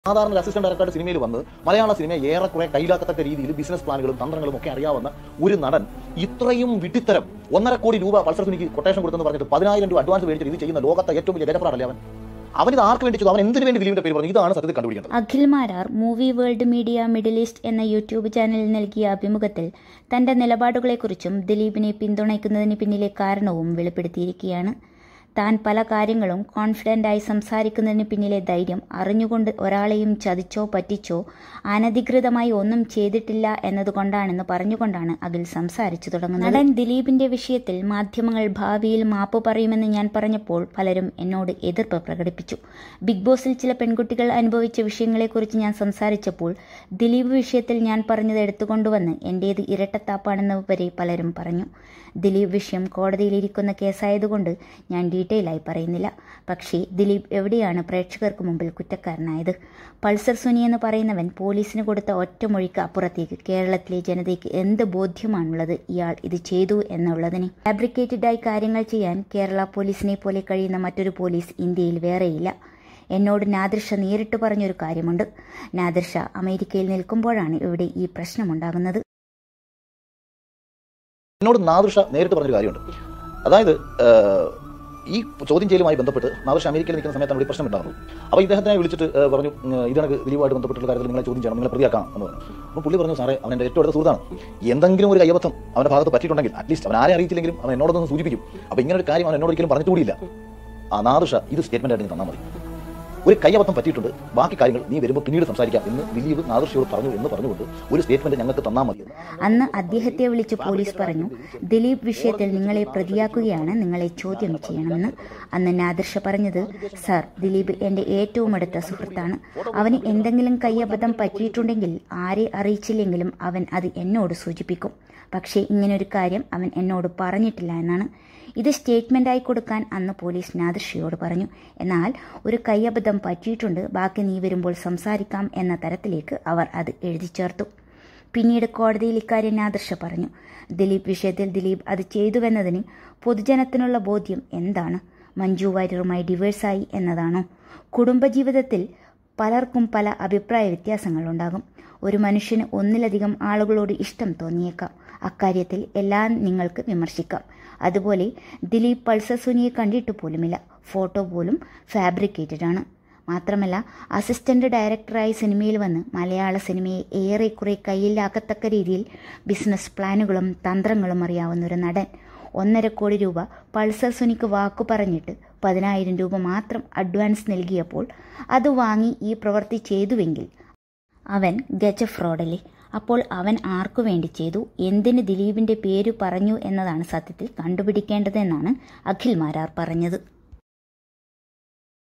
സാധാരണ അസിസ്റ്റന്റ് ഡയറക്ടറുടെ സിനിമയിൽ വന്ന് മലയാള സിനിമയെ ഏറെക്കുറെ കയ്യിലാക്കത്തക്ക രീതിയിൽ ബിസിനസ് പ്ലാനുകളും തന്ത്രങ്ങളും ഒക്കെ അറിയാവുന്ന ഒരു നടൻ ഇത്രയും വിഡ്ഢിത്തരം 1.5 കോടി രൂപ പൾസർ സുനിക്ക് കൊട്ടേഷൻ കൊടുത്തെന്ന് പറഞ്ഞിട്ട് 10,000 രൂപ അഡ്വാൻസ് മേടിച്ചിട്ട് ഇത് ചെയ്യുന്ന ലോകത്തെ ഏറ്റവും വലിയ ഗജഫ്രാഡല്ലേ അവൻ ഇത് ആർക്ക് വേണ്ടി ചെയ്തു? അവൻ എന്തിനു വേണ്ടി ദിലീപിന്റെ പേര് പറഞ്ഞു? ഇതാണ് സത്യത്തിൽ കണ്ടുപിടിക്കേണ്ടത്. Akhil Marar movie world media middle east എന്ന യൂട്യൂബ് ചാനലിൽ നൽകിയ അഭിമുഖത്തിൽ തന്റെ നിലപാടുകളെക്കുറിച്ചും ദിലീപിനെ പിന്തുണയ്ക്കുന്നതിന് പിന്നിലെ കാരണവും വെളിപ്പെടുത്തിയിരിക്കുകയാണ്. താൻ പല കാര്യങ്ങളും കോൺഫിഡൻ്റായി സംസാരിക്കുന്നതിന് പിന്നിലെ ധൈര്യം അറിഞ്ഞുകൊണ്ട് ഒരാളെയും ചതിച്ചോ പറ്റിച്ചോ അനധികൃതമായി ഒന്നും ചെയ്തിട്ടില്ല എന്നതുകൊണ്ടാണെന്ന് പറഞ്ഞുകൊണ്ടാണ് അഖിൽ സംസാരിച്ചു തുടങ്ങുന്നത്. നടൻ ദിലീപിന്റെ വിഷയത്തിൽ മാധ്യമങ്ങൾ ഭാവിയിൽ മാപ്പ് പറയുമെന്ന് ഞാൻ പറഞ്ഞപ്പോൾ പലരും എന്നോട് എതിർപ്പ് പ്രകടിപ്പിച്ചു. ബിഗ് ബോസിൽ ചില പെൺകുട്ടികൾ അനുഭവിച്ച വിഷയങ്ങളെക്കുറിച്ച് ഞാൻ സംസാരിച്ചപ്പോൾ ദിലീപ് വിഷയത്തിൽ ഞാൻ പറഞ്ഞത് എടുത്തുകൊണ്ടുവന്ന് എന്റേത് ഇരട്ടത്താപ്പാണെന്ന് വരെ പലരും പറഞ്ഞു. ദിലീപ് വിഷയം കോടതിയിലിരിക്കുന്ന കേസായതുകൊണ്ട് ഞാൻ ഡീറ്റെയിൽ ആയി പറയുന്നില്ല. പക്ഷേ ദിലീപ് എവിടെയാണ് പ്രേക്ഷകർക്ക് മുമ്പിൽ കുറ്റക്കാരനായത്? പൾസർ സുനി എന്ന് പറയുന്നവൻ പോലീസിന് കൊടുത്ത ഒറ്റമൊഴിക്ക് അപ്പുറത്തേക്ക് കേരളത്തിലെ ജനതയ്ക്ക് എന്ത് ബോധ്യമാണുള്ളത് ഇയാൾ ഇത് ചെയ്തു എന്നുള്ളതിന്? ഫാബ്രിക്കേറ്റഡായി കാര്യങ്ങൾ ചെയ്യാൻ കേരള പോലീസിനെ പോലെ കഴിയുന്ന മറ്റൊരു പോലീസ് ഇന്ത്യയിൽ വേറെയില്ല. എന്നോട് നാദിർഷ നേരിട്ട് പറഞ്ഞൊരു കാര്യമുണ്ട്. നാദിർഷ അമേരിക്കയിൽ നിൽക്കുമ്പോഴാണ് ഇവിടെ ഈ പ്രശ്നമുണ്ടാകുന്നത്. എന്നോട് നാദിർഷ നേരിട്ട് പറഞ്ഞൊരു കാര്യമുണ്ട്. അതായത് ഈ ചോദ്യം ചെയ്യലുമായി ബന്ധപ്പെട്ട് നാദിർഷ അമേരിക്കയിൽ നിൽക്കുന്ന സമയത്താണ് ഈ പ്രശ്നം ഉണ്ടാകുന്നത്. അപ്പോൾ ഇദ്ദേഹത്തിനെ വിളിച്ചിട്ട് പറഞ്ഞു, ഇതിനൊക്കെ ദിലീപുമായിട്ട് ബന്ധപ്പെട്ടുള്ള കാര്യത്തിൽ നിങ്ങളെ ചോദ്യം ചെയ്യണം, നിങ്ങളെ പ്രതിയാക്കാം എന്ന് പറഞ്ഞു. അപ്പോൾ പുള്ളി പറഞ്ഞു, സാറേ അവൻ്റെ ഏറ്റവും അടുത്ത സുഹൃത്താണ്, എന്തെങ്കിലും ഒരു കയ്യബദ്ധം അവൻ്റെ ഭാഗത്ത് പറ്റിയിട്ടുണ്ടെങ്കിൽ അറ്റ്ലീസ്റ്റ് അവൻ ആരെ അറിയിച്ചില്ലെങ്കിലും അവൻ എന്നോടൊന്ന് സൂചിപ്പിക്കും. അപ്പോൾ ഇങ്ങനെ ഒരു കാര്യം അവൻ എന്നോട് ഒരിക്കലും പറഞ്ഞിട്ടുകൂടിയില്ല. നാദിർഷ ഇത് സ്റ്റേറ്റ്മെൻ്റ് ആയിട്ട് തന്നാൽ മതി, ഒരു കയ്യബദ്ധം പറ്റിയിട്ടുണ്ട്, ബാക്കി കാര്യങ്ങൾ നീ വരുമ്പോൾ പിന്നീട് സംസാരിക്കാം എന്ന് ദിലീപ് നാദിർഷയോട് പറഞ്ഞു എന്ന് പറഞ്ഞുകൊണ്ട് ഒരു സ്റ്റേറ്റ്മെന്റ് ഞങ്ങൾക്ക് തന്നാൽ മതി. അന്ന് അദ്ദേഹത്തെ വിളിച്ച് പോലീസ് പറഞ്ഞു, ദിലീപ് വിഷയത്തിൽ നിങ്ങളെ പ്രതിയാക്കുകയാണ്, നിങ്ങളെ ചോദ്യം ചെയ്യണമെന്ന്. അന്ന് നാദിർഷ പറഞ്ഞത്, സാർ ദിലീപ് എൻ്റെ ഏറ്റവും അടുത്ത സുഹൃത്താണ്, അവന് എന്തെങ്കിലും കയ്യബദ്ധം പറ്റിയിട്ടുണ്ടെങ്കിൽ ആരെ അറിയിച്ചില്ലെങ്കിലും അവൻ അത് എന്നോട് സൂചിപ്പിക്കും. പക്ഷേ ഇങ്ങനൊരു കാര്യം അവൻ എന്നോട് പറഞ്ഞിട്ടില്ല എന്നാണ്. ഇത് സ്റ്റേറ്റ്മെൻ്റായി കൊടുക്കാൻ അന്ന് പോലീസ് നാദിർഷയോട് പറഞ്ഞു. എന്നാൽ ഒരു കയ്യബദ്ധം പറ്റിയിട്ടുണ്ട്, ബാക്കി നീ വരുമ്പോൾ സംസാരിക്കാം എന്ന തരത്തിലേക്ക് അവർ അത് എഴുതി ചേർത്തു. പിന്നീട് കോടതിയിൽ ഇക്കാര്യം നാദിർഷ പറഞ്ഞു. ദിലീപ് വിഷയത്തിൽ ദിലീപ് അത് ചെയ്തുവെന്നതിന് പൊതുജനത്തിനുള്ള ബോധ്യം എന്താണ്? മഞ്ജു വാര്യറുമായി ഡിവേഴ്സായി എന്നതാണോ? കുടുംബജീവിതത്തിൽ പലർക്കും പല അഭിപ്രായ വ്യത്യാസങ്ങളുണ്ടാകും. ഒരു മനുഷ്യന് ഒന്നിലധികം ആളുകളോട് ഇഷ്ടം തോന്നിയേക്കാം. അക്കാര്യത്തിൽ എല്ലാം നിങ്ങൾക്ക് വിമർശിക്കാം. അതുപോലെ ദിലീപ് പൾസർ സുനിയെ കണ്ടിട്ട് പോലുമില്ല, ഫോട്ടോ പോലും ഫാബ്രിക്കേറ്റഡ് ആണ്. മാത്രമല്ല അസിസ്റ്റന്റ് ഡയറക്ടറായി സിനിമയിൽ വന്ന് മലയാള സിനിമയെ ഏറെക്കുറെ കയ്യിലാക്കത്തക്ക രീതിയിൽ ബിസിനസ് പ്ലാനുകളും തന്ത്രങ്ങളും അറിയാവുന്ന ഒരു നടൻ 1.5 കോടി രൂപ പൾസർ സുനിക്ക് വാക്കു പറഞ്ഞിട്ട് 10,000 രൂപ മാത്രം അഡ്വാൻസ് നൽകിയപ്പോൾ അത് വാങ്ങി ഈ പ്രവൃത്തി ചെയ്തുവെങ്കിൽ അവൻ ഗജഫ്രോഡല്ലേ? അപ്പോൾ അവൻ ആർക്കു വേണ്ടി ചെയ്തു, എന്തിന് ദിലീപിന്റെ പേര് പറഞ്ഞു എന്നതാണ് സത്യത്തിൽ കണ്ടുപിടിക്കേണ്ടതെന്നാണ് അഖിൽ മാരാർ പറഞ്ഞത്.